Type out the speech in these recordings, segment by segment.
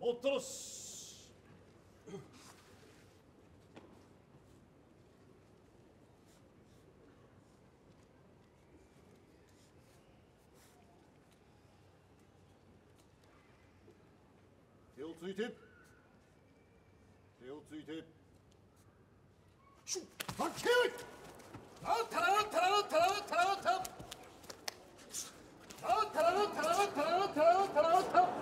おったろし。手をついて、手をついて、シュッ、はっけい。あったらあったらあったらあったらあったらあったらあったらあったらあったらあったらあったら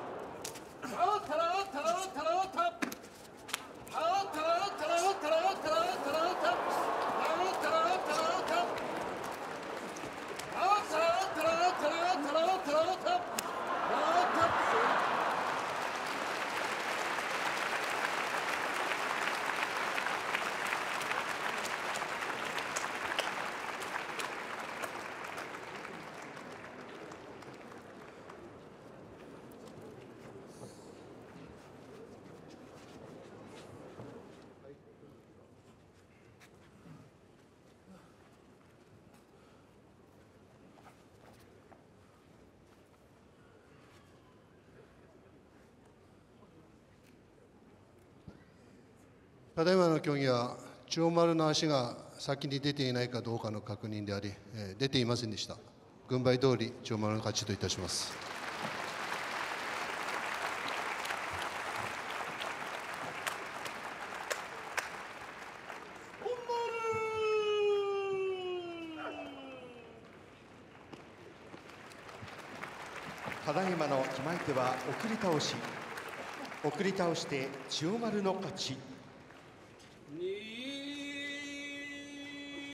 ただいまの競技は千代丸の足が先に出ていないかどうかの確認であり、出ていませんでした。軍配通り千代丸の勝ちといたします。 ただいまの決まり手は送り倒し。送り倒して千代丸の勝ち。